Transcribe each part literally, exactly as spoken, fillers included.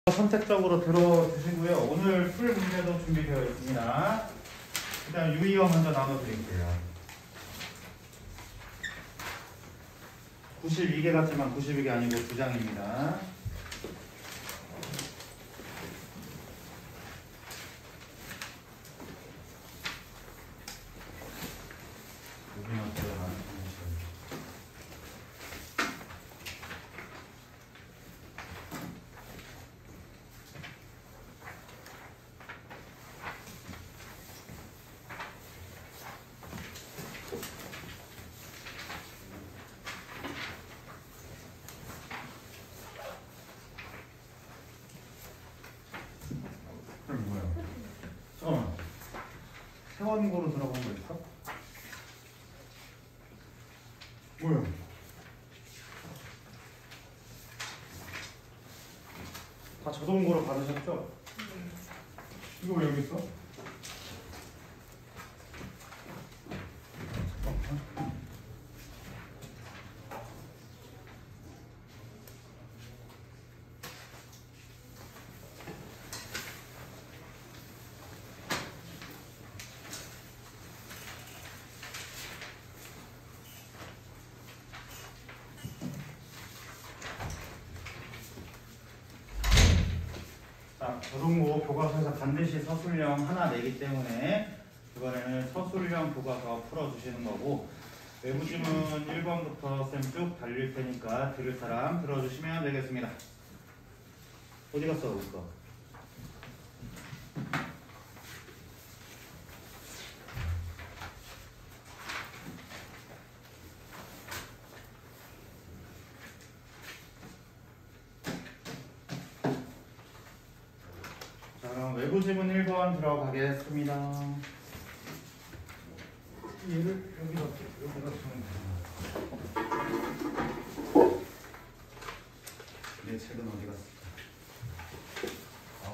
선택적으로 들어주시고요. 오늘 풀 문제도 준비되어 있습니다. 일단 유의어 먼저 나눠드릴게요. 구십이 개 같지만 구십이 개 아니고 두 장입니다. 그럼 뭐야? 잠깐만. 세원고로 들어간 거 있어? 뭐야? 다 자동고로 받으셨죠? 네. 이거 왜 여기 있어? 자, 자동고 교과서에서 반드시 서술형 하나 내기 때문에 이번에는 서술형 교과서 풀어주시는 거고, 외부 지문 일 번부터 쌤 쭉 달릴 테니까 들을 사람 들어주시면 되겠습니다. 어디 갔어, 우리 거? 외부 지문 일 번 들어가겠습니다. 얘를 여기다 여기다 두면 되나? 내 책은 어디 갔을까? 아우.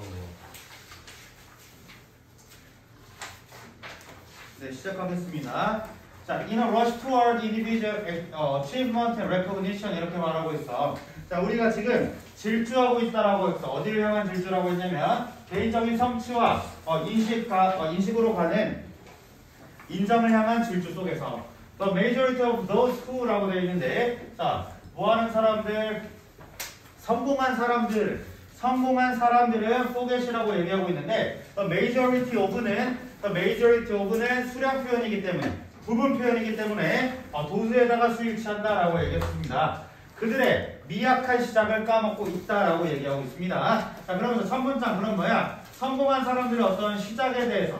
네, 시작하겠습니다. 자, in a rush toward individual achievement and recognition 이렇게 말하고 있어. 자, 우리가 지금 질주하고 있다라고 했어. 어디를 향한 질주라고 했냐면 개인적인 성취와 어, 인식가, 어, 인식으로 가는 인정을 향한 질주 속에서 The majority of those who라고 되어 있는데, 자, 뭐하는 사람들, 성공한 사람들, 성공한 사람들은 forget이라고 얘기하고 있는데 The majority of는 The majority of는 수량 표현이기 때문에, 부분 표현이기 때문에 어, 도수에다가 수일치한다라고 얘기했습니다. 그들의 미약한 시작을 까먹고 있다라고 얘기하고 있습니다. 자, 그러면서 첫 문장 그럼 뭐야? 성공한 사람들의 어떤 시작에 대해서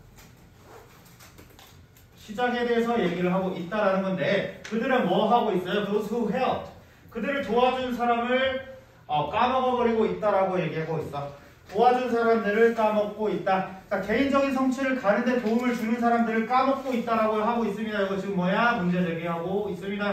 시작에 대해서 얘기를 하고 있다라는 건데, 그들은 뭐 하고 있어요? Those who helped. 그들을 도와준 사람을 어, 까먹어버리고 있다라고 얘기하고 있어. 도와준 사람들을 까먹고 있다. 그러니까 개인적인 성취를 가는데 도움을 주는 사람들을 까먹고 있다라고 하고 있습니다. 이거 지금 뭐야? 문제 제기하고 있습니다.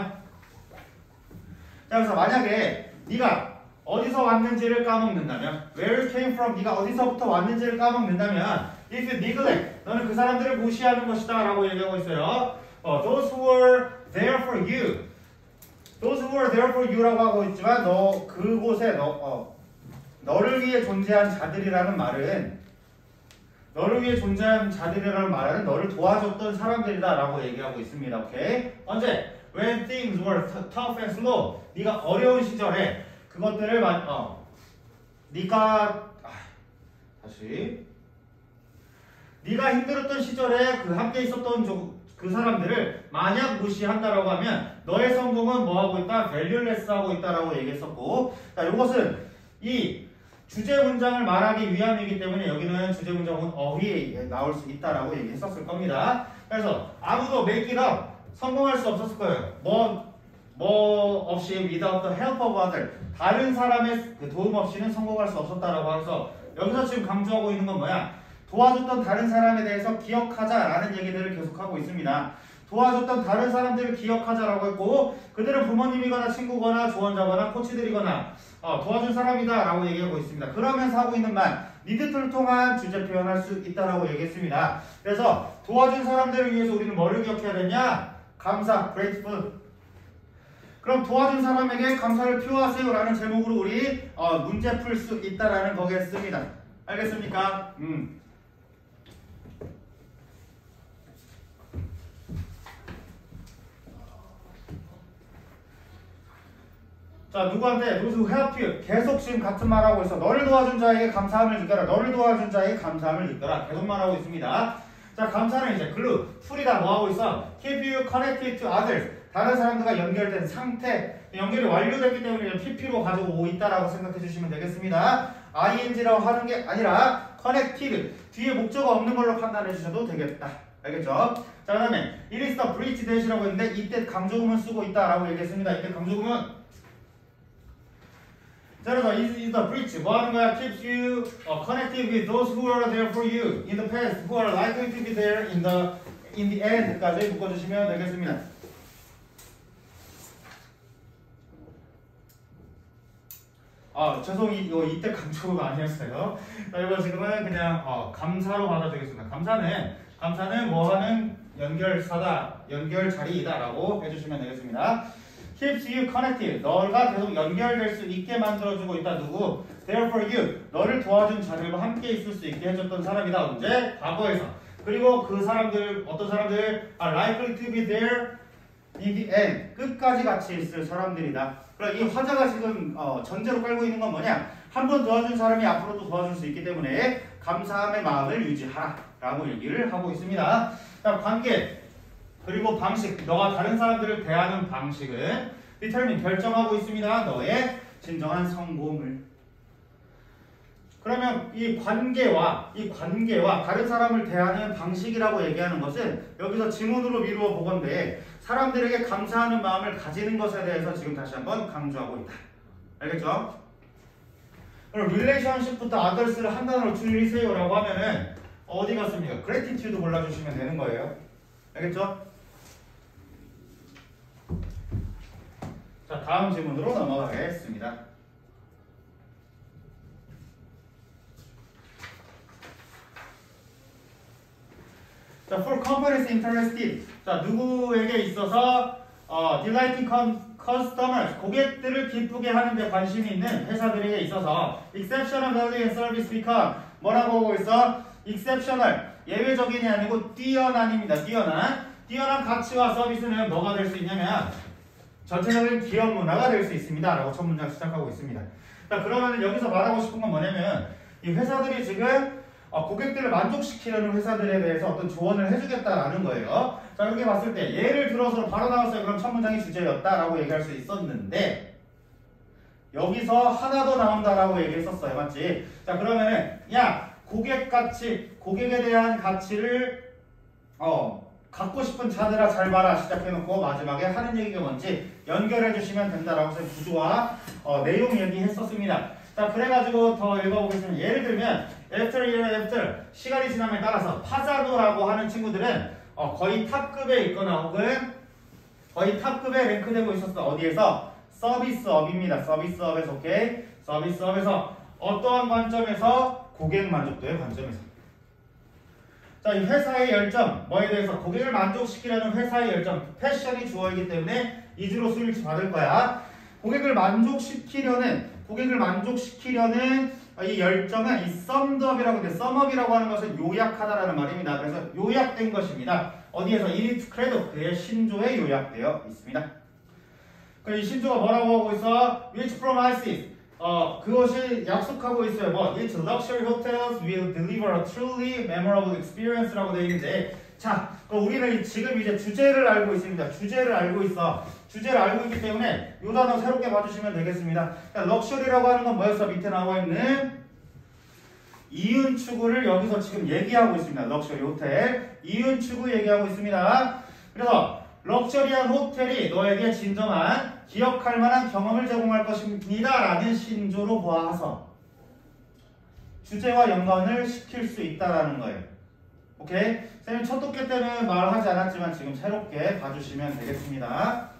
자, 그래서 만약에 네가 어디서 왔는지를 까먹는다면, where you came from, 네가 어디서부터 왔는지를 까먹는다면, if you neglect, 너는 그 사람들을 무시하는 것이다 라고 얘기하고 있어요. 어, those who were there for you, those who were there for you 라고 하고 있지만, 너 그곳에 너, 어, 너를 위해 존재한 자들이라는 말은, 너를 위해 존재한 자들이라는 말은 너를 도와줬던 사람들이다 라고 얘기하고 있습니다. 오케이? 언제? When things were tough and slow, 네가 어려운 시절에 그것들을 만, 어, 네가 아, 다시 네가 힘들었던 시절에 그 함께 있었던 조, 그 사람들을 만약 무시한다라고 하면 너의 성공은 뭐 하고 있다? valueless 하고 있다라고 얘기했었고, 자, 이것은 이 주제 문장을 말하기 위함이기 때문에 여기는 주제 문장은 어휘에 나올 수 있다라고 얘기했었을 겁니다. 그래서 아무도 make it up, 성공할 수 없었을 거예요. 뭐, 뭐 없이 without the help of other, 다른 사람의 그 도움 없이는 성공할 수 없었다라고 해서 여기서 지금 강조하고 있는 건 뭐야? 도와줬던 다른 사람에 대해서 기억하자라는 얘기들을 계속하고 있습니다. 도와줬던 다른 사람들을 기억하자라고 했고, 그들은 부모님이거나 친구거나 조언자거나 코치들이거나 어, 도와준 사람이다 라고 얘기하고 있습니다. 그러면서 하고 있는 말, 니드를 통한 주제 표현할 수 있다라고 얘기했습니다. 그래서 도와준 사람들을 위해서 우리는 뭐를 기억해야 되냐? 감사, grateful. 그럼 도와준 사람에게 감사를 표하세요라는 제목으로 우리 어, 문제 풀 수 있다라는 거겠습니다. 알겠습니까? 음. 자, 누구한테? those who help you. 계속 지금 같은 말하고 있어. 너를 도와준 자에게 감사함을 느껴라. 너를 도와준 자에게 감사함을 느껴라. 계속 말하고 있습니다. 자, 감사는 이제 glue, 풀이다. 뭐 하고 있어? keep you connected to others. 다른 사람들과 연결된 상태. 연결이 완료됐기 때문에 pp로 가지고 있다라고 생각해 주시면 되겠습니다. ing라고 하는 게 아니라 connected. 뒤에 목적어 없는 걸로 판단해 주셔도 되겠다. 알겠죠? 자, 그 다음에 it is the bridge that이라고 했는데 이때 강조구문 쓰고 있다라고 얘기했습니다. 이때 강조구문 자, 그래서 is, is the bridge 뭐 하는 거야? keeps you uh, connected with those who are there for you in the past, who are likely to be there in the in the end까지 묶어주시면 되겠습니다. 아, 죄송, 이거 이때 강조가 아니었어요. 자, 이거 지금은 그냥 어, 감사로 받아주겠습니다. 감사는 감사는 뭐 하는 연결사다, 연결 자리이다라고 해주시면 되겠습니다. keeps you connected. 너가 계속 연결될 수 있게 만들어주고 있다. 누구? there for you. 너를 도와준 자들과 함께 있을 수 있게 해줬던 사람이다. 언제? 과거에서. 그리고 그 사람들, 어떤 사람들 are likely to be there in the end. 끝까지 같이 있을 사람들이다. 그럼 이 화자가 지금 어, 전제로 깔고 있는 건 뭐냐? 한 번 도와준 사람이 앞으로도 도와줄 수 있기 때문에 감사함의 마음을 유지하라 라고 얘기를 하고 있습니다. 자, 관계 그리고 방식, 너가 다른 사람들을 대하는 방식은 determine, 결정하고 있습니다. 너의 진정한 성공을. 그러면 이 관계와 이 관계와 다른 사람을 대하는 방식이라고 얘기하는 것은 여기서 지문으로 미루어 보건데 사람들에게 감사하는 마음을 가지는 것에 대해서 지금 다시 한번 강조하고 있다. 알겠죠? 그럼 relationship부터 others를 한 단어로 줄이세요라고 하면은 어디 갔습니까? gratitude 골라주시면 되는 거예요. 알겠죠? 자, 다음 질문으로 넘어가겠습니다. 자, for companies interested. 자, 누구에게 있어서 어, delighting customers, 고객들을 기쁘게 하는 데 관심이 있는 회사들에게 있어서 exceptional value and service become 뭐라고 하고 있어? exceptional, 예외적인이 아니고 뛰어난입니다. 뛰어난. 뛰어난 가치와 서비스는 뭐가 될 수 있냐면 전체적인 기업 문화가 될 수 있습니다. 라고 첫 문장 시작하고 있습니다. 자, 그러면 여기서 말하고 싶은 건 뭐냐면 이 회사들이 지금 어, 고객들을 만족시키려는 회사들에 대해서 어떤 조언을 해주겠다라는 거예요. 자, 이렇게 봤을 때 예를 들어서 바로 나왔어요. 그럼 첫 문장이 주제였다라고 얘기할 수 있었는데 여기서 하나 더 나온다라고 얘기했었어요. 맞지? 자, 그러면은 야, 고객 가치, 고객에 대한 가치를 어 갖고 싶은 자들아 잘 봐라 시작해놓고 마지막에 하는 얘기가 뭔지 연결해 주시면 된다라고 해서 구조와 어, 내용 얘기했었습니다. 자, 그래가지고 더 읽어보겠습니다. 예를 들면 after year after 시간이 지남에 따라서 파자노라고 하는 친구들은 어, 거의 탑급에 있거나 혹은 거의 탑급에 랭크되고 있었어. 어디에서? 서비스업입니다. 서비스업에서. 오케이? 서비스업에서 어떠한 관점에서? 고객 만족도의 관점에서. 자, 이 회사의 열정, 뭐에 대해서? 고객을 만족시키려는 회사의 열정, 패션이 주어이기 때문에 이주로 수일치 받을 거야. 고객을 만족시키려는, 고객을 만족시키려는 이 열정은 이 썸드업이라고 하는데, 썸업이라고 하는 것은 요약하다라는 말입니다. 그래서 요약된 것입니다. 어디에서? 이리트 크레도, 그의 신조에 요약되어 있습니다. 그럼 이 신조가 뭐라고 하고 있어? Which promises, 어, 그것이 약속하고 있어요. 뭐, Its luxury hotels will deliver a truly memorable experience라고 되어 있는데, 자, 그럼 우리는 지금 이제 주제를 알고 있습니다. 주제를 알고 있어. 주제를 알고 있기 때문에 이 단어 새롭게 봐주시면 되겠습니다. 럭셔리라고 하는 건 뭐였어? 밑에 나와 있는 이윤 추구를 여기서 지금 얘기하고 있습니다. 럭셔리 호텔. 이윤 추구 얘기하고 있습니다. 그래서 럭셔리한 호텔이 너에게 진정한 기억할 만한 경험을 제공할 것입니다. 라는 신조로 보아서 주제와 연관을 시킬 수 있다라는 거예요. 오케이? 선생님 첫 독해 때는 말하지 않았지만 지금 새롭게 봐주시면 되겠습니다.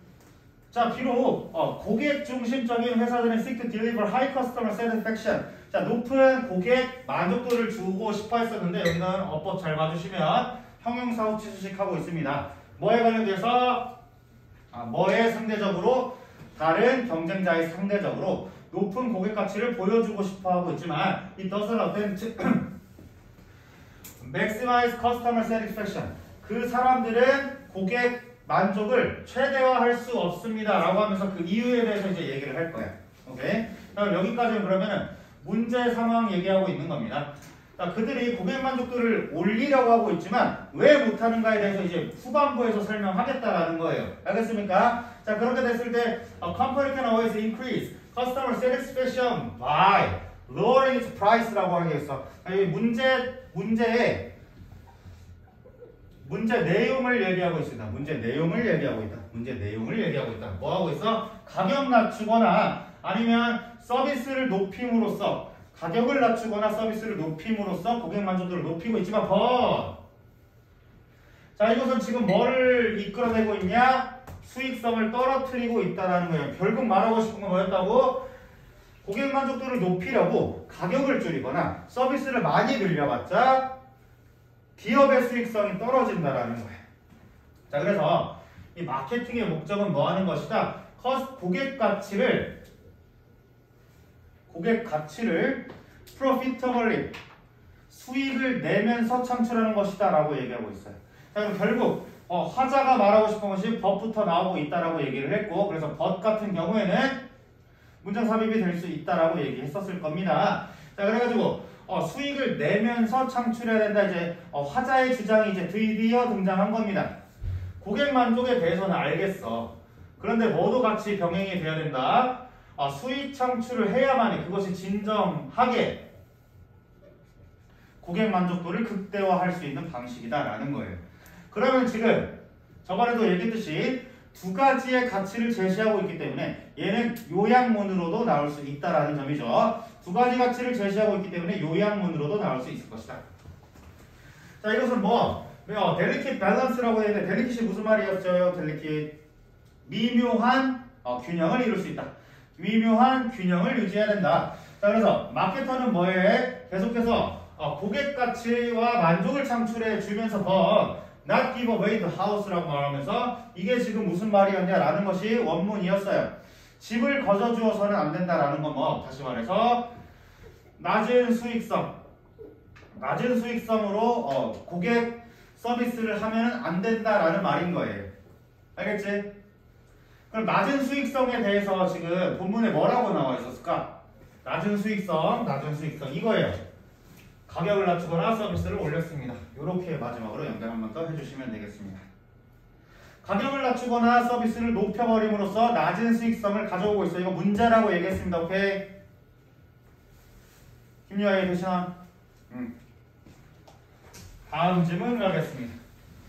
자, 비록 어, 고객 중심적인 회사들은 seek to deliver high customer satisfaction, 자, 높은 고객 만족도를 주고 싶어 했었는데 여기는 어법 잘 봐주시면 형용사 후치 수식하고 있습니다. 뭐에 관련돼서 아, 뭐에 상대적으로 다른 경쟁자의 상대적으로 높은 고객 가치를 보여주고 싶어 하고 있지만 it doesn't attempt to maximize customer satisfaction. 그 사람들은 고객 만족을 최대화할 수 없습니다 라고 하면서 그 이유에 대해서 이제 얘기를 할 거야. 오케이? 그럼 여기까지는 그러면은 문제 상황 얘기하고 있는 겁니다. 자, 그들이 고객 만족도를 올리려고 하고 있지만 왜 못하는가에 대해서 이제 후반부에서 설명하겠다라는 거예요. 알겠습니까? 자, 그렇게 됐을 때 a company can always increase customer satisfaction by lowering its price라고 하겠어. 이 문제 문제에 문제 내용을 얘기하고 있습니다. 문제 내용을 얘기하고 있다. 문제 내용을 얘기하고 있다. 뭐 하고 있어? 가격 낮추거나 아니면 서비스를 높임으로써 가격을 낮추거나 서비스를 높임으로써 고객 만족도를 높이고 있지만 but 자, 이것은 지금 뭐를 이끌어내고 있냐? 수익성을 떨어뜨리고 있다는 거예요. 결국 말하고 싶은 건 뭐였다고? 고객 만족도를 높이려고 가격을 줄이거나 서비스를 많이 늘려봤자 기업의 수익성이 떨어진다라는 거예요. 자, 그래서 이 마케팅의 목적은 뭐 하는 것이다? 고객 가치를 고객 가치를 profitably 수익을 내면서 창출하는 것이다 라고 얘기하고 있어요. 자, 그럼 결국 어, 화자가 말하고 싶은 것이 but부터 나오고 있다라고 얘기를 했고, 그래서 but 같은 경우에는 문장 삽입이 될 수 있다라고 얘기했었을 겁니다. 자, 그래가지고 어, 수익을 내면서 창출해야 된다. 이제 어, 화자의 주장이 이제 드디어 등장한 겁니다. 고객 만족에 대해서는 알겠어. 그런데 뭐도 같이 병행이 돼야 된다. 어, 수익 창출을 해야만이 그것이 진정하게 고객 만족도를 극대화할 수 있는 방식이다라는 거예요. 그러면 지금 저번에도 얘기했듯이 두 가지의 가치를 제시하고 있기 때문에 얘는 요약문으로도 나올 수 있다라는 점이죠. 두 가지 가치를 제시하고 있기 때문에 요약문으로도 나올 수 있을 것이다. 자, 이것은 뭐 어, delicate balance라고 해야 되는데 delicat이 무슨 말이었죠? delicate 미묘한 어, 균형을 이룰 수 있다. 미묘한 균형을 유지해야 된다. 자, 그래서 마케터는 뭐에 계속해서 어, 고객 가치와 만족을 창출해 주면서 더 not give away the house라고 말하면서 이게 지금 무슨 말이었냐라는 것이 원문이었어요. 집을 거저 주어서는 안 된다라는 건 뭐 다시 말해서 낮은 수익성 낮은 수익성으로 어, 고객 서비스를 하면 안 된다라는 말인 거예요. 알겠지? 그럼 낮은 수익성에 대해서 지금 본문에 뭐라고 나와 있었을까? 낮은 수익성, 낮은 수익성 이거예요. 가격을 낮추거나 서비스를 올렸습니다. 이렇게 마지막으로 연결 한 번 더 해주시면 되겠습니다. 가격을 낮추거나 서비스를 높여버림으로써 낮은 수익성을 가져오고 있어요. 이거 문제라고 얘기했습니다. 오케이? 김유아의 대신한 음. 다음 질문 가겠습니다.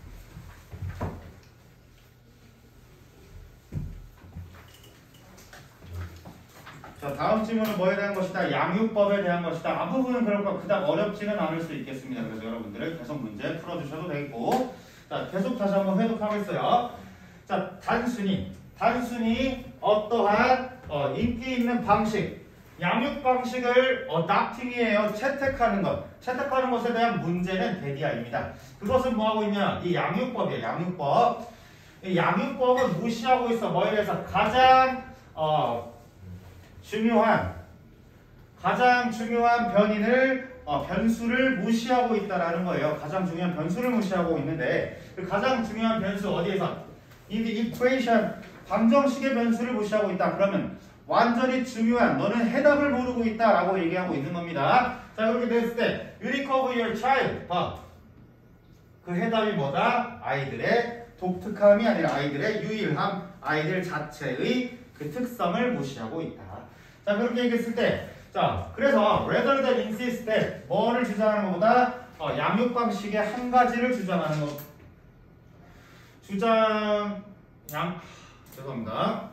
자, 다음 질문은 뭐에 대한 것이다? 양육법에 대한 것이다. 앞부분은 그렇고 그닥 어렵지는 않을 수 있겠습니다. 그래서 여러분들은 계속 문제 풀어주셔도 되고, 자, 계속 다시 한번 회독하겠어요. 자, 단순히 단순히 어떠한 어, 인기 있는 방식, 양육 방식을 어답팅이에요. 채택하는 것. 채택하는 것에 대한 문제는 대디아입니다. 그것은 뭐 하고 있냐? 이 양육법이에요. 양육법. 이 양육법은 무시하고 있어. 뭐에 대해서 가장 어, 중요한 가장 중요한 변인을 어, 변수를 무시하고 있다라는 거예요. 가장 중요한 변수를 무시하고 있는데 그 가장 중요한 변수 어디에서? in the equation 방정식의 변수를 무시하고 있다. 그러면 완전히 중요한 너는 해답을 모르고 있다라고 얘기하고 있는 겁니다. 자, 그렇게 됐을 때 you recover your child. 봐. 그 해답이 뭐다? 아이들의 독특함이 아니라 아이들의 유일함, 아이들 자체의 그 특성을 무시하고 있다. 자, 그렇게 얘기했을 때, 자, 그래서 rather than insist that 뭐를 주장하는 것보다 어, 양육 방식의 한 가지를 주장하는 것. 주장 양 죄송합니다.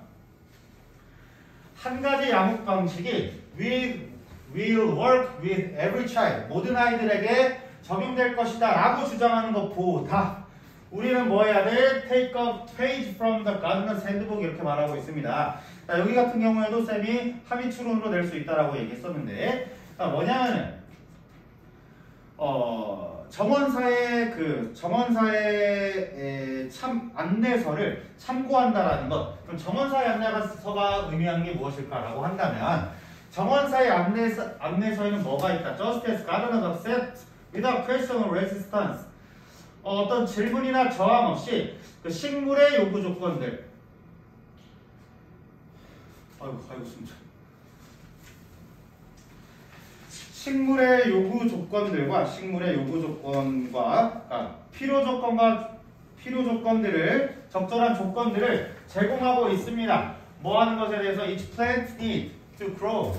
한 가지 양육 방식이 will, will work with every child. 모든 아이들에게 적용될 것이다 라고 주장하는 것보다 우리는 뭐 해야 돼? Take a page from the gardener's handbook 이렇게 말하고 있습니다. 자, 여기 같은 경우에도 쌤이 함의 추론으로 낼 수 있다라고 얘기했었는데, 자, 자, 뭐냐면은 어, 정원사의 그 정원사의 참 안내서를 참고한다라는 것. 그럼 정원사의 안내서가 의미하는 게 무엇일까라고 한다면 정원사의 안내서 안내서에는 뭐가 있다? Just as gardeners accept without question or resistance. 어, 어떤 질문이나 저항 없이 그 식물의 요구 조건들. 아이고, 아이고, 숨차. 식물의 요구 조건들과 식물의 요구 조건과 그러니까 필요 조건과 필요 조건들을 적절한 조건들을 제공하고 있습니다. 뭐 하는 것에 대해서 each plant need to grow.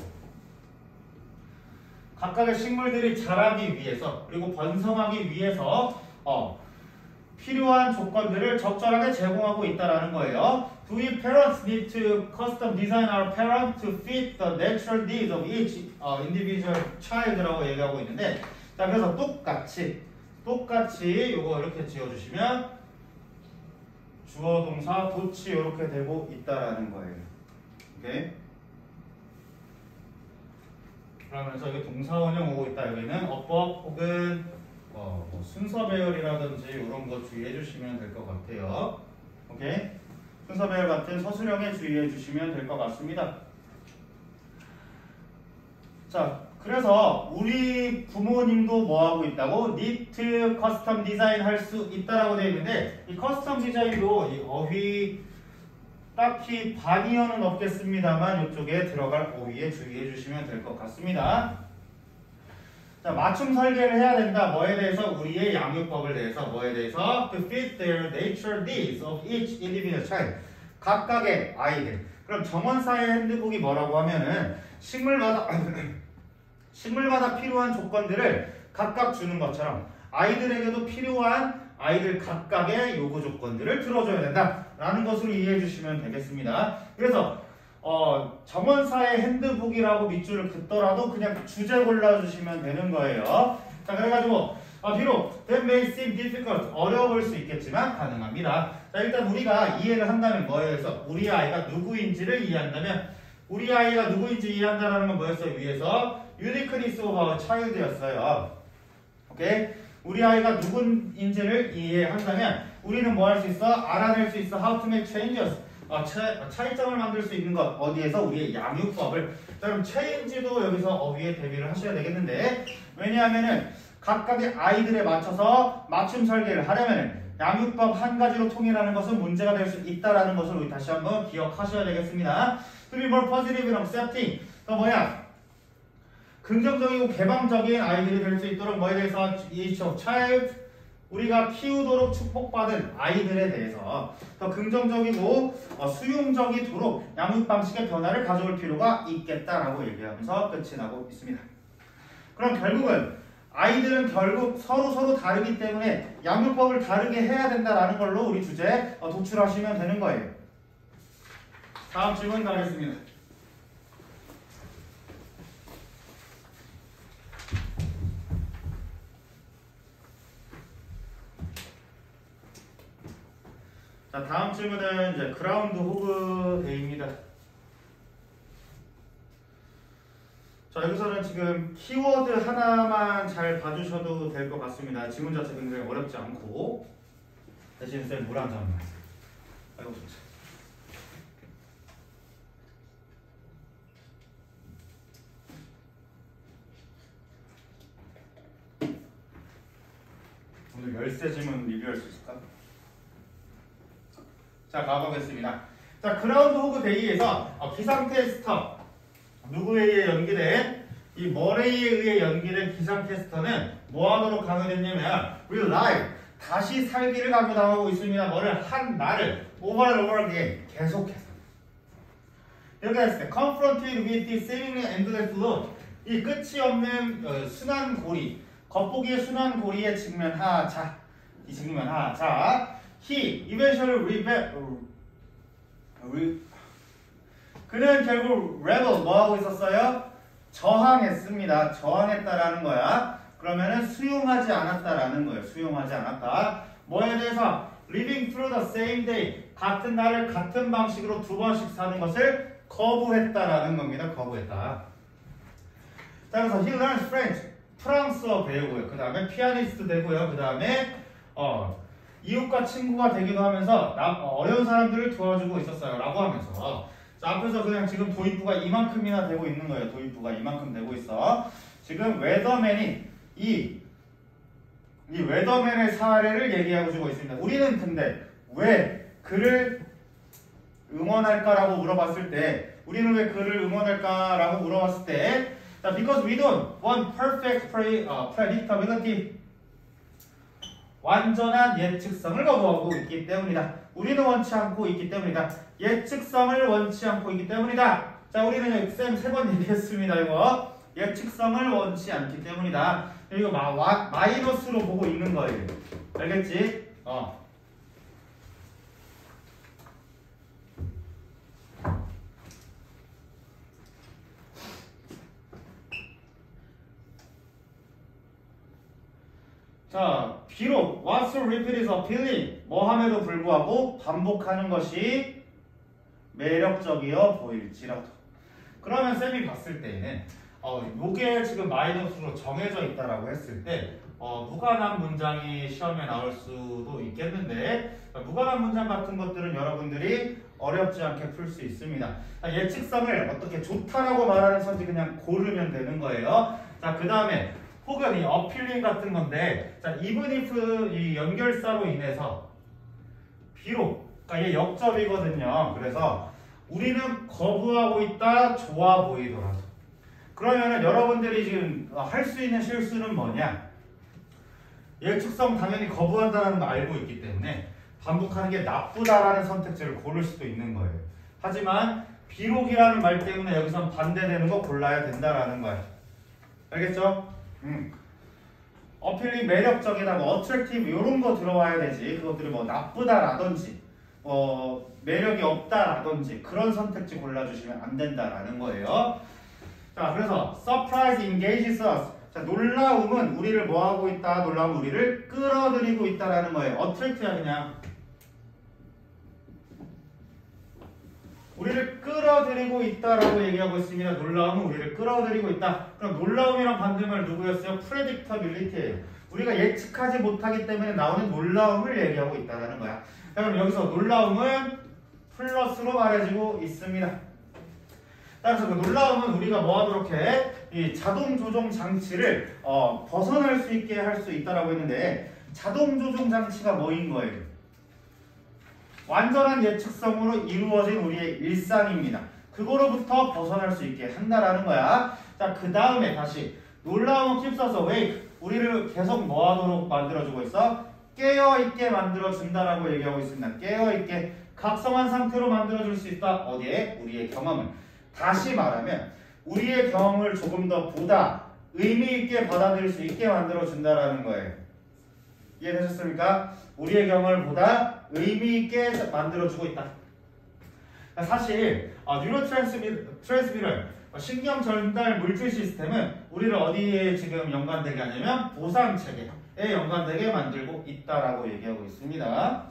각각의 식물들이 자라기 위해서 그리고 번성하기 위해서 어, 필요한 조건들을 적절하게 제공하고 있다라는 거예요. Do we parents need to custom design our parent to fit the natural needs of each uh, individual child라고 얘기하고 있는데, 자 그래서 똑같이 똑같이 요거 이렇게 지어주시면 주어 동사 도치 이렇게 되고 있다라는 거예요. 오케이? 그러면서 이게 동사 원형 오고 있다. 여기는 어법 혹은 어, 뭐 순서 배열이라든지 이런 거 주의해 주시면 될 것 같아요. 오케이? 순서 배열 같은 서술형에 주의해 주시면 될 것 같습니다. 자, 그래서 우리 부모님도 뭐 하고 있다고? need to custom design 할 수 있다라고 되어 있는데, 이 custom design도 이 어휘 딱히 반의어는 없겠습니다만 이쪽에 들어갈 어휘에 주의해 주시면 될 것 같습니다. 자, 맞춤 설계를 해야 된다. 뭐에 대해서? 우리의 양육법에 대해서. 뭐에 대해서? To fit their natural needs of each individual child. 각각의 아이들. 그럼 정원사의 핸드북이 뭐라고 하면은 식물마다 식물마다 필요한 조건들을 각각 주는 것처럼 아이들에게도 필요한 아이들 각각의 요구 조건들을 들어줘야 된다라는 것으로 이해해 주시면 되겠습니다. 그래서 어, 정원사의 핸드북이라고 밑줄을 긋더라도 그냥 주제 골라주시면 되는 거예요. 자, 그래가지고 아, 비록 that may seem difficult, 어려워 보일 수 있겠지만 가능합니다. 자, 일단 우리가 이해를 한다면 뭐예요? 우리 아이가 누구인지를 이해한다면, 우리 아이가 누구인지 이해한다는 건 뭐였어요? 위에서 uniqueness of our child였어요. 오케이? 우리 아이가 누구인지를 이해한다면 우리는 뭐 할 수 있어? 알아낼 수 있어. How to make changes. 어, 차, 차이점을 만들 수 있는 것. 어디에서? 우리의 양육법을. 자, 그럼 체인지도 여기서 어휘에 대비를 하셔야 되겠는데, 왜냐하면은 각각의 아이들에 맞춰서 맞춤 설계를 하려면은 양육법 한 가지로 통일하는 것은 문제가 될 수 있다라는 것을 우리 다시 한번 기억하셔야 되겠습니다. To be more positive and accepting. 또 뭐야? 긍정적이고 개방적인 아이들이 될 수 있도록 뭐에 대해서? each of child. 우리가 키우도록 축복받은 아이들에 대해서 더 긍정적이고 어, 수용적이도록 양육 방식의 변화를 가져올 필요가 있겠다라고 얘기하면서 끝이 나고 있습니다. 그럼 결국은 아이들은 결국 서로 서로 다르기 때문에 양육법을 다르게 해야 된다라는 걸로 우리 주제 어, 도출하시면 되는 거예요. 다음 질문 가겠습니다. 자, 다음 질문은 이제 그라운드 호그 데이입니다. 자, 여기서는 지금 키워드 하나만 잘 봐주셔도 될 것 같습니다. 지문 자체 굉장히 어렵지 않고. 대신 쌤 물 한 잔만. 아이고 좋지. 오늘 열세 질문 리뷰할 수 있을까? 자, 가보겠습니다. 자, 그라운드 호그 데이에서 어, 기상캐스터 누구에 의해 연기된 이 머레이에 의해 연기된 기상캐스터는 뭐 하도록 강요됐냐면 relive 다시 살기를 강요당하고 있습니다. 뭐를? 한 날을 over and over again 계속해서 이렇게 했을 때 confronted with the seemingly endless load 이 끝이 없는 어, 순환 고리 겉보기의 순환 고리에 직면하자 이 직면하자 He eventually rebel. Re... 그는 결국 rebel 뭐 하고 있었어요? 저항했습니다. 저항했다라는 거야. 그러면은 수용하지 않았다라는 거예요. 수용하지 않았다. 뭐에 대해서? Living through the same day. 같은 날을 같은 방식으로 두 번씩 사는 것을 거부했다라는 겁니다. 거부했다. 자, 그래서 he learns French. 프랑스어 배우고요. 그 다음에 피아니스트 되고요. 그 다음에 어, 이웃과 친구가 되기도 하면서 나, 어, 어려운 사람들을 도와주고 있었어요. 라고 하면서 자, 앞에서 그냥 지금 도입부가 이만큼이나 되고 있는 거예요. 도입부가 이만큼 되고 있어. 지금 웨더맨이 이, 이 웨더맨의 사례를 얘기하고 주고 있습니다. 우리는 근데 왜 그를 응원할까라고 물어봤을 때 우리는 왜 그를 응원할까라고 물어봤을 때 자, because we don't want perfect pre, uh, predictability 완전한 예측성을 거부하고 있기 때문이다. 우리는 원치 않고 있기 때문이다. 예측성을 원치 않고 있기 때문이다. 자, 우리는 쌤 세 번 얘기했습니다. 이거 예측성을 원치 않기 때문이다. 이거 마, 와, 마이너스로 보고 있는 거예요. 알겠지? 어. 자, 비록 what's repeat is appealing 뭐 함에도 불구하고 반복하는 것이 매력적이어 보일지라도 그러면 쌤이 봤을 때는 어, 요게 지금 마이너스로 정해져 있다라고 했을 때 어, 무관한 문장이 시험에 나올 수도 있겠는데 무관한 문장 같은 것들은 여러분들이 어렵지 않게 풀 수 있습니다. 예측성을 어떻게 좋다라고 말하는 선지 그냥 고르면 되는 거예요. 자, 그 다음에 혹은 이 어필링 같은 건데 자, even if 이 연결사로 인해서 비록 그러니까 이게 역접이거든요. 그래서 우리는 거부하고 있다 좋아 보이더라도 그러면은 여러분들이 지금 할 수 있는 실수는 뭐냐? 예측성 당연히 거부한다는 거 알고 있기 때문에 반복하는 게 나쁘다라는 선택지를 고를 수도 있는 거예요. 하지만 비록이라는 말 때문에 여기선 반대되는 거 골라야 된다라는 거예요. 알겠죠? 음. 어필이 매력적이다, 뭐 attractive 이런 거 들어와야 되지. 그것들이 뭐 나쁘다라든지, 어 매력이 없다라든지 그런 선택지 골라주시면 안 된다라는 거예요. 자, 그래서 surprise engages us. 자, 놀라움은 우리를 뭐 하고 있다? 놀라움은 우리를 끌어들이고 있다라는 거예요. attract야 그냥. 우리를 끌어들이고 있다라고 얘기하고 있습니다. 놀라움은 우리를 끌어들이고 있다. 그럼 놀라움이랑 반대말 누구였어요? predictability예요. 우리가 예측하지 못하기 때문에 나오는 놀라움을 얘기하고 있다라는 거야. 그럼 여기서 놀라움은 플러스로 말해지고 있습니다. 따라서 그 놀라움은 우리가 뭐 하도록 해? 이 자동 조종 장치를 어, 벗어날 수 있게 할 수 있다라고 했는데 자동 조종 장치가 뭐인 거예요? 완전한 예측성으로 이루어진 우리의 일상입니다. 그거로부터 벗어날 수 있게 한다라는 거야. 자, 그 다음에 다시 놀라움은 keeps us awake. 우리를 계속 뭐 하도록 만들어주고 있어? 깨어있게 만들어준다라고 얘기하고 있습니다. 깨어있게 각성한 상태로 만들어줄 수 있다. 어디에? 우리의 경험을. 다시 말하면 우리의 경험을 조금 더 보다 의미있게 받아들일 수 있게 만들어준다라는 거예요. 이해되셨습니까? 우리의 경험을 보다 의미있게 만들어주고 있다. 사실 어, 뉴로트랜스미터, 신경 전달 물질 시스템은 우리를 어디에 지금 연관되게 하냐면 보상체계에 연관되게 만들고 있다라고 얘기하고 있습니다.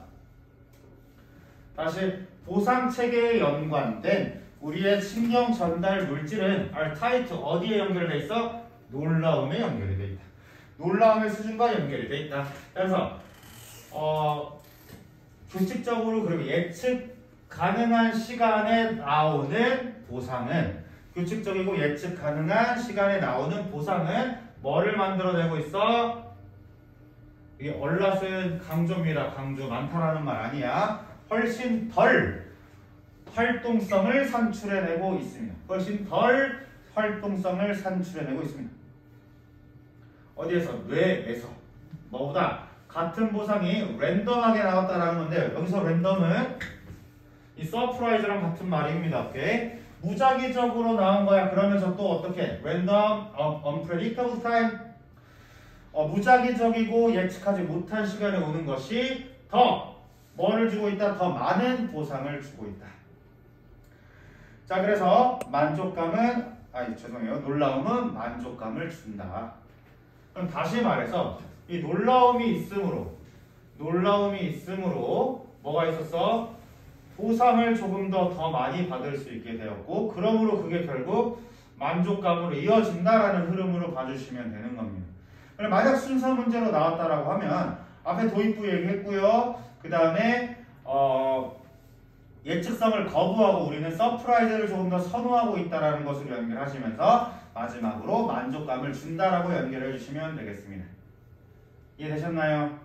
다시 보상체계에 연관된 우리의 신경 전달 물질은 are tied to 어디에 연결돼 있어? 놀라움에 연결이 돼 있다. 놀라움의 수준과 연결이 돼 있다. 그래서 어, 규칙적으로 그리고 예측 가능한 시간에 나오는 보상은 규칙적이고 예측 가능한 시간에 나오는 보상은 뭐를 만들어내고 있어? 이게 얼랏은 강조입니다. 강조 많다라는 말 아니야. 훨씬 덜 활동성을 산출해내고 있습니다. 훨씬 덜 활동성을 산출해내고 있습니다. 어디에서? 뇌에서. 뭐보다 같은 보상이 랜덤하게 나왔다라는 건데 여기서 랜덤은 이 서프라이즈랑 같은 말입니다. 오케이? 무작위적으로 나온 거야. 그러면서 또 어떻게? 랜덤, unpredictable time. 어, 무작위적이고 예측하지 못한 시간에 오는 것이 더 뭐를 주고 있다? 더 많은 보상을 주고 있다. 자, 그래서 만족감은 아니 죄송해요. 놀라움은 만족감을 준다. 그럼 다시 말해서 이 놀라움이 있으므로 놀라움이 있으므로 뭐가 있었어? 보상을 조금 더 더 많이 받을 수 있게 되었고 그러므로 그게 결국 만족감으로 이어진다라는 흐름으로 봐주시면 되는 겁니다. 만약 순서 문제로 나왔다라고 하면 앞에 도입부 얘기했고요. 그 다음에 어, 예측성을 거부하고 우리는 서프라이즈를 조금 더 선호하고 있다라는 것을 연결하시면서 마지막으로 만족감을 준다라고 연결해 주시면 되겠습니다. 이해되셨나요?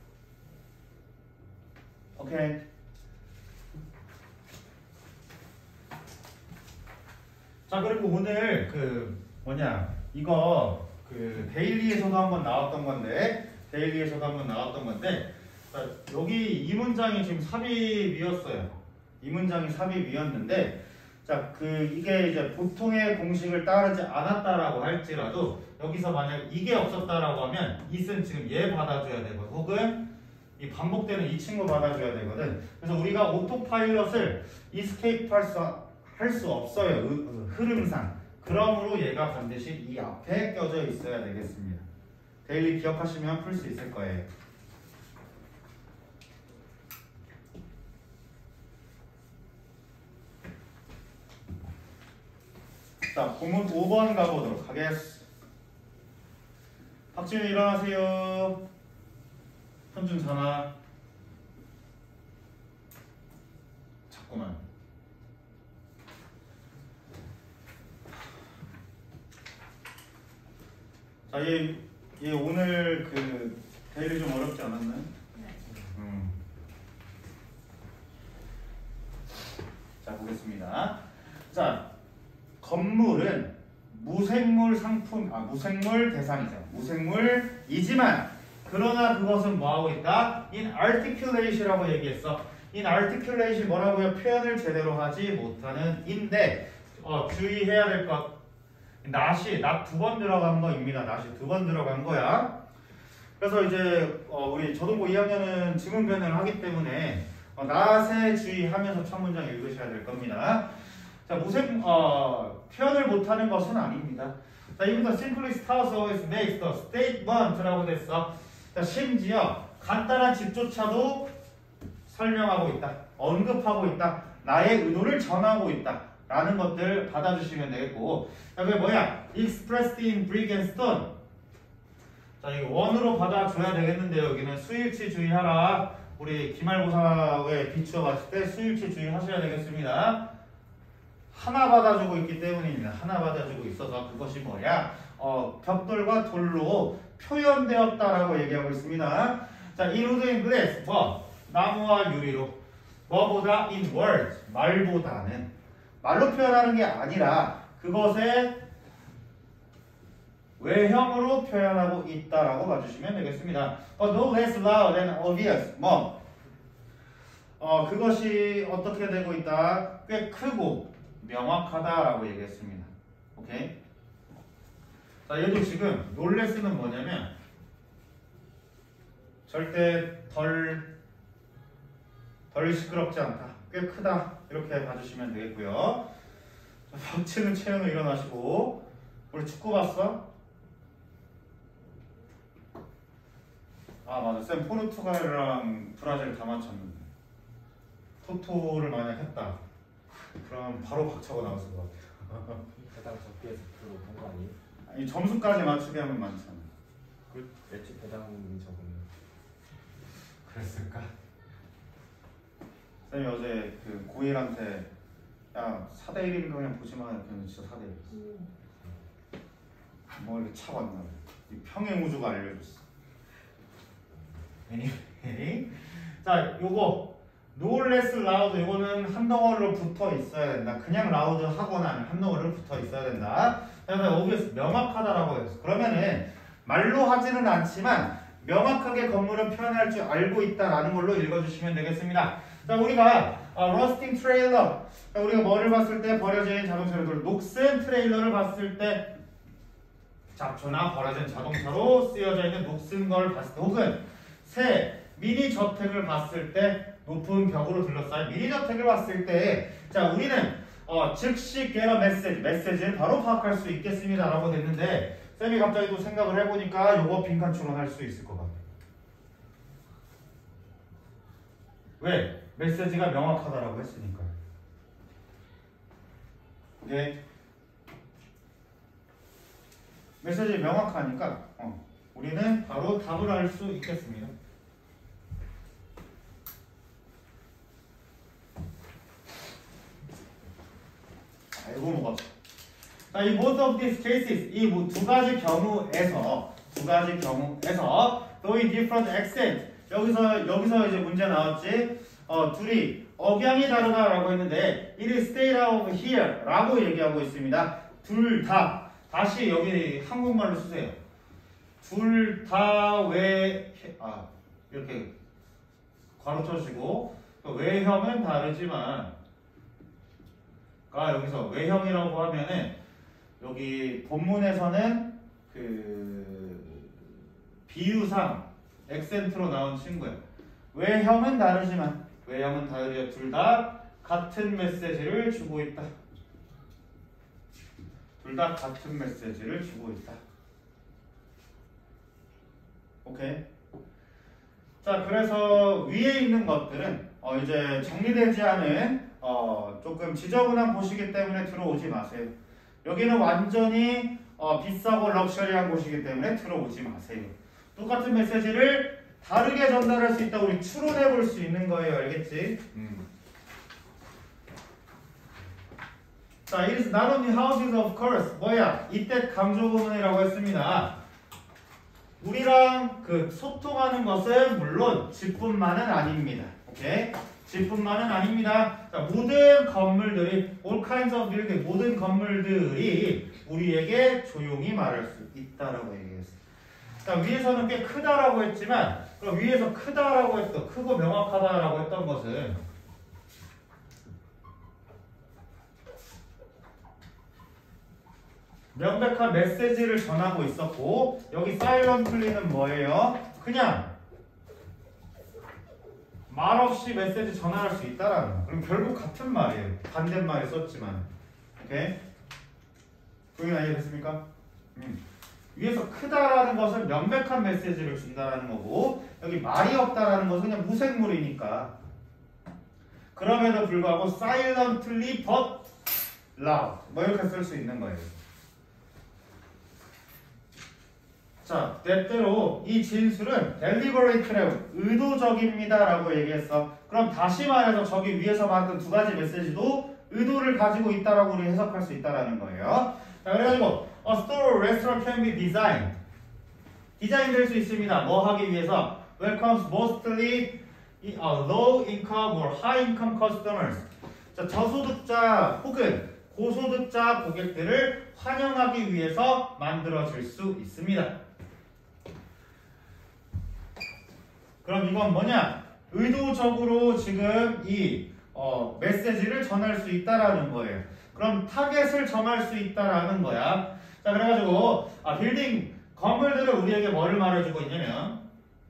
오케이. 자, 그리고 오늘 그 뭐냐 이거 그 데일리에서도 한번 나왔던 건데 데일리에서도 한번 나왔던 건데 자, 여기 이 문장이 지금 삽입이었어요. 이 문장이 삽입이었는데 자, 그 이게 이제 보통의 공식을 따르지 않았다라고 할지라도 여기서 만약 이게 없었다라고 하면 이은 지금 얘 받아줘야 되거든. 혹은 이 반복되는 이 친구 받아줘야 되거든. 그래서 우리가 오토파일럿을 이스케이프 할 수, 할 수 없어요. 으, 흐름상. 그러므로 얘가 반드시 이 앞에 껴져 있어야 되겠습니다. 데일리 기억하시면 풀 수 있을 거예요. 자, 본문 오 번 가보도록 하겠습니다. 박지윤 일어나세요. 현준 전화. 자꾸만. 자, 얘, 얘 오늘 그 데일리 좀 어렵지 않았나요? 네. 음. 자, 보겠습니다. 자, 건물은 무생물 상품, 아 무생물 대상이죠. 무생물이지만 그러나 그것은 뭐하고 있다? inarticulate이라고 얘기했어. inarticulate 뭐라고요? 표현을 제대로 하지 못하는 인데 어, 주의해야 될 것. not이 not 두 번 들어간 거입니다. not이 두 번 들어간 거야. 그래서 이제 어, 우리 저동고 이 학년은 지문 변형을 하기 때문에 어, not에 주의하면서 첫 문장 읽으셔야 될 겁니다. 자, 무생 어, 표현을 못하는 것은 아닙니다. 자, even the simplest household makes the statement라고 됐어. 자, 심지어 간단한 집조차도 설명하고 있다, 언급하고 있다, 나의 의도를 전하고 있다 라는 것들 받아주시면 되겠고, 자, 그게 뭐야? expressed in brick and stone. 자, 이거 원으로 받아줘야 되겠는데 여기는 수일치 주의하라. 우리 기말고사에 비추어 봤을 때 수일치 주의하셔야 되겠습니다. 하나 받아주고 있기 때문입니다. 하나 받아주고 있어서 그것이 뭐야? 어, 벽돌과 돌로 표현되었다라고 얘기하고 있습니다. 자, in wood and glass, 뭐? 나무와 유리로. 뭐보다? in words, 말보다는. 말로 표현하는 게 아니라 그것의 외형으로 표현하고 있다라고 봐주시면 되겠습니다. But no less loud than obvious. 뭐? 어, 그것이 어떻게 되고 있다? 꽤 크고 명확하다라고 얘기했습니다. 오케이? 자, 얘도 지금 놀레스는 뭐냐면 절대 덜, 덜 시끄럽지 않다, 꽤 크다 이렇게 봐주시면 되겠고요. 자, 박치는 채연우 일어나시고. 우리 축구 봤어? 아 맞아, 쌤 포르투갈이랑 브라질 다 맞췄는데 토토를 만약 했다 그럼 바로 박차고 나왔을 것 같아요. 배당 적게해서 그거 본 거 아니에요? 아니 점수까지 맞추게 하면 많잖아. 그 매치 배당이 적으면 그랬을까? 쌤이 어제 그 고일한테 야 사 대 일인가 그냥 보지마 그냥 진짜 사 대 일. 음. 뭐 이렇게 차봤나 이 평행우주가 알려줬어. anyway. 자, 요거 no less loud, 이거는 한 덩어리로 붙어 있어야 된다. 그냥 loud 하거나 한 덩어리로 붙어 있어야 된다. 그래서 obvious, 명확하다라고 했어. 그러면은 말로 하지는 않지만 명확하게 건물은 표현할 줄 알고 있다라는 걸로 읽어주시면 되겠습니다. 자, 우리가 어, rusting trailer, 자, 우리가 뭐를 봤을 때 버려진 자동차를 녹슨 트레일러를 봤을 때 잡초나 버려진 자동차로 쓰여져 있는 녹슨 걸 봤을 때, 혹은 새 미니 저택을 봤을 때 높은 벽으로 둘러싸인 미니 저택을 봤을 때, 자, 우리는 어, 즉시 get a message, 메시지를 바로 파악할 수 있겠습니다 라고 됐는데, 쌤이 갑자기 또 생각을 해보니까 요거 빈칸 추론할 수 있을 것 같아. 왜? 메시지가 명확하다라고 했으니까. 네. 메시지 명확하니까 어, 우리는 바로 답을 알 수 있겠습니다. 아이고 뭐가. 자, 이 both of these cases 이 두 가지 경우에서 두 가지 경우에서 though in different accent 여기서 여기서 이제 문제 나왔지. 어 둘이 억양이 다르다라고 했는데 it is stayed out here라고 얘기하고 있습니다. 둘 다 다시 여기 한국말로 쓰세요. 둘 다 왜 아 이렇게 괄호 쳐주시고 외형은 다르지만 아 여기서 외형이라고 하면은 여기 본문에서는 그 비유상 액센트로 나온 친구야. 외형은 다르지만 외형은 다르려 둘 다 같은 메시지를 주고 있다. 둘 다 같은 메시지를 주고 있다. 오케이. 자, 그래서 위에 있는 것들은 어 이제 정리되지 않은 어 조금 지저분한 곳이기 때문에 들어오지 마세요. 여기는 완전히 어 비싸고 럭셔리한 곳이기 때문에 들어오지 마세요. 똑같은 메시지를 다르게 전달할 수 있다. 우리 추론해 볼 수 있는 거예요. 알겠지? 음. 자, it is not only houses of course. 뭐야? 이때 강조 부분이라고 했습니다. 우리랑 그 소통하는 것은 물론 집뿐만은 아닙니다. 오케이? 집뿐만은 아닙니다. 자, 모든 건물들이 all kinds of building 모든 건물들이 우리에게 조용히 말할 수 있다라고 얘기했어요. 자, 위에서는 꽤 크다라고 했지만 그럼 위에서 크다라고 했던 크고 명확하다라고 했던 것은 명백한 메시지를 전하고 있었고 여기 사일런틀리는 뭐예요? 그냥 말없이 메시지 전할 수 있다라는 거. 그럼 결국 같은 말이에요. 반대말에 썼지만. 오케이? 그게 이해됐습니까? 음. 위에서 크다라는 것은 명백한 메시지를 준다라는 거고 여기 말이 없다라는 것은 그냥 무생물이니까. 그럼에도 불구하고 silently but loud 뭐 이렇게 쓸 수 있는 거예요. 자, 때때로 이 진술은 deliberate라고 의도적입니다 라고 얘기했어. 그럼 다시 말해서 저기 위에서 만든 두 가지 메시지도 의도를 가지고 있다라고 우리 해석할 수 있다라는 거예요. 자, 그래가지고 A store or restaurant can be designed 디자인 될 수 있습니다. 뭐 하기 위해서? Welcomes mostly low income or high income customers 자, 저소득자 혹은 고소득자 고객들을 환영하기 위해서 만들어질 수 있습니다. 그럼 이건 뭐냐? 의도적으로 지금 이 어, 메시지를 전할 수 있다라는 거예요. 그럼 타겟을 정할 수 있다라는 거야. 자, 그래가지고 아, 빌딩 건물들은 우리에게 뭐를 말해주고 있냐면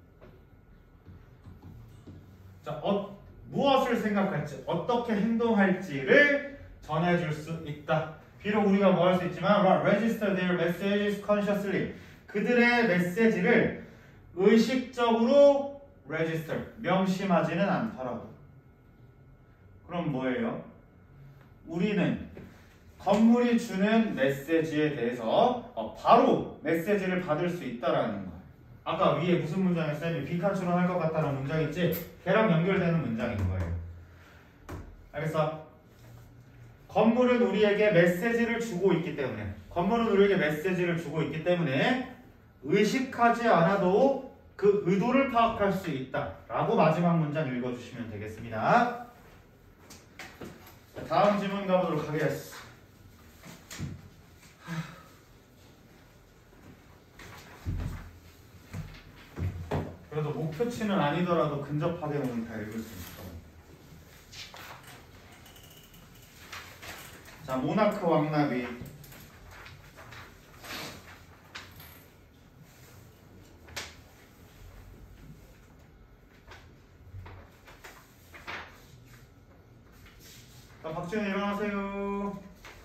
자, 어, 무엇을 생각할지 어떻게 행동할지를 전해줄 수 있다. 비록 우리가 뭐 할 수 있지만 register their messages consciously 그들의 메시지를 의식적으로 register 명심하지는 않더라도 그럼 뭐예요? 우리는 건물이 주는 메시지에 대해서 어, 바로 메시지를 받을 수 있다라는 거야. 아까 위에 무슨 문장에 쌤이 빈칸처럼 할 것 같다는 문장 있지? 걔랑 연결되는 문장인 거예요. 알겠어? 건물은 우리에게 메시지를 주고 있기 때문에 건물은 우리에게 메시지를 주고 있기 때문에 의식하지 않아도 그 의도를 파악할 수 있다 라고 마지막 문장 읽어주시면 되겠습니다. 다음 질문 가보도록 하겠습니다. 그래도 목표치는 아니더라도 근접하게는 다 읽을 수 있어. 자, 모나크 왕나비 자, 박지현 일어나세요.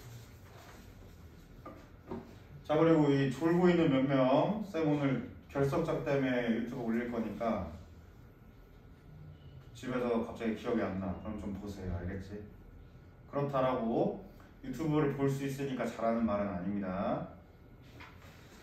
자, 그리고 이 졸고 있는 몇 명 쌤 오늘 결석작 때문에 유튜브 올릴 거니까 집에서 갑자기 기억이 안 나. 그럼 좀 보세요. 알겠지? 그렇다라고 유튜브를 볼 수 있으니까 잘하는 말은 아닙니다.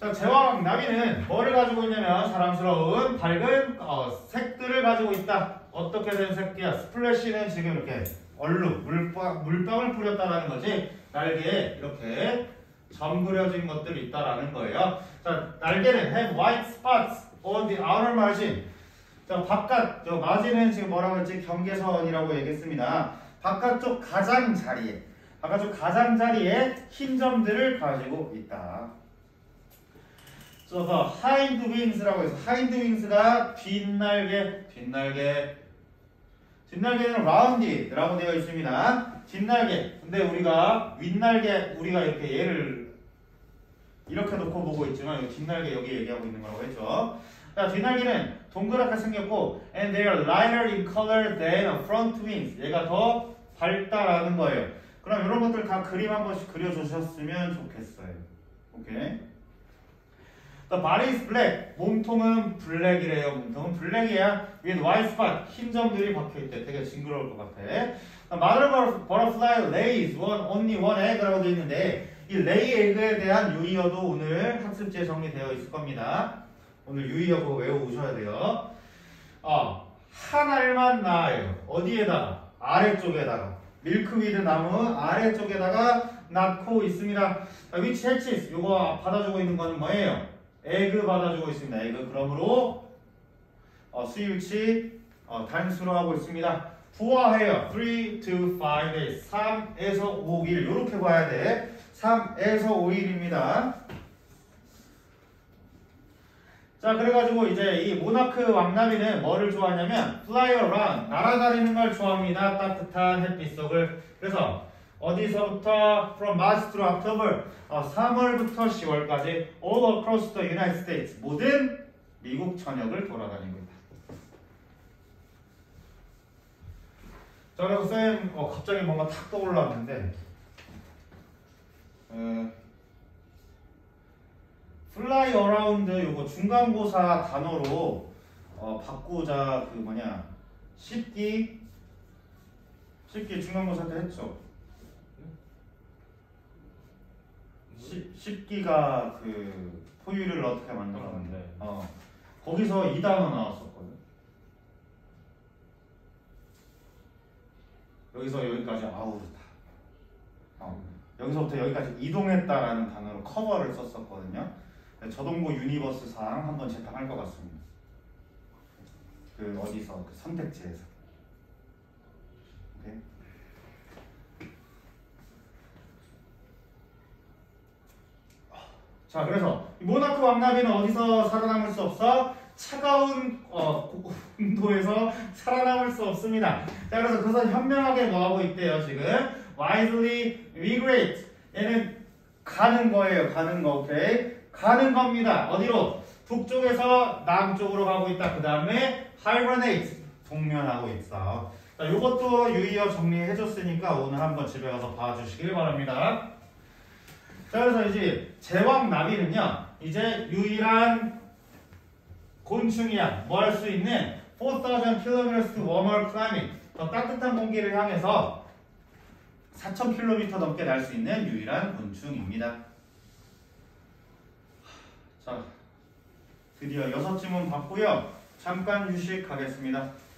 자, 제왕 나비는 뭐를 가지고 있냐면 사랑스러운 밝은 어, 색들을 가지고 있다. 어떻게 된 색이야? 스플래시는 지금 이렇게 얼룩, 물방, 물방울 뿌렸다라는 거지. 날개에 이렇게 점 그려진 것들이 있다라는 거예요. 자, 날개는 have white spots on the outer margin. 자, 바깥, 저 마진은 지금 뭐라고 했지? 경계선이라고 얘기했습니다. 바깥쪽 가장자리에, 바깥쪽 가장자리에 흰 점들을 가지고 있다. 그래서 hind wings라고 해서 hind wings가 뒷날개, 뒷날개. 뒷날개는 rounded라고 되어 있습니다. 뒷날개. 근데 우리가 윗날개, 우리가 이렇게 얘를 이렇게 놓고 보고 있지만 여기 뒷날개 여기 얘기하고 있는 거라고 했죠. 자, 뒷날개는 동그랗게 생겼고 and they are lighter in color than a front wings. 얘가 더 밝다라는 거예요. 그럼 이런 것들 다 그림 한 번씩 그려주셨으면 좋겠어요. 오케이. The body is black. 몸통은 블랙이래요. 몸통은 블랙이야. with white spot. 흰 점들이 박혀있대. 되게 징그러울 것 같아. Mother butterfly lays one, only one egg라고 되어 있는데 이 lay egg에 대한 유의어도 오늘 학습지에 정리되어 있을 겁니다. 오늘 유의어 그거 외워오셔야 돼요. 어, 한 알만 낳아요. 어디에다가? 아래쪽에다가. 밀크위드 나무 아래쪽에다가 낳고 있습니다. which hatches. 요거 받아주고 있는 거는 뭐예요? 에그 받아주고 있습니다. 에그. 그러므로 어, 수일치 어, 단수로 하고 있습니다. 부화해요. three to five days. 삼에서 오 일. 요렇게 봐야 돼. 삼에서 오 일입니다. 자, 그래가지고 이제 이 모나크 왕나비는 뭐를 좋아하냐면 fly around. 날아다니는 걸 좋아합니다. 따뜻한 햇빛 속을. 그래서 어디서부터 from March through October 어, 삼월부터 시월까지 all across the United States 모든 미국 전역을 돌아다니고 있다. 자, 그래서 쌤 어, 갑자기 뭔가 탁 떠올랐는데 어, fly around 요거 중간고사 단어로 어, 바꾸자. 그 뭐냐 십기 십기 중간고사 때 했죠. 십기가 그 포유를 어떻게 만들었는데 어 거기서 이 단어 나왔었거든. 여기서 여기까지 아우르다. 어, 여기서부터 여기까지 이동했다라는 단어로 커버를 썼었거든요. 저동고 유니버스상 한번 재탕할 것 같습니다. 그 어디서 그 선택지에서. 오케이. 자, 그래서 모나크 왕나비는 어디서 살아남을 수 없어? 차가운 어, 온도에서 살아남을 수 없습니다. 자, 그래서 그것은 현명하게 뭐하고 있대요 지금? wisely migrate. 얘는 가는 거예요. 가는 거. 오케이? 가는 겁니다. 어디로? 북쪽에서 남쪽으로 가고 있다. 그 다음에 hibernate. 동면하고 있어. 자, 요것도 유의어 정리해줬으니까 오늘 한번 집에 가서 봐주시길 바랍니다. 자, 그래서 이제 제왕나비는요 이제 유일한 곤충이야. 뭐 할 수 있는 four thousand kilometers warmer climate. 더 따뜻한 공기를 향해서 사천 킬로미터 넘게 날 수 있는 유일한 곤충입니다. 자, 드디어 여섯 지문 봤고요. 잠깐 휴식하겠습니다.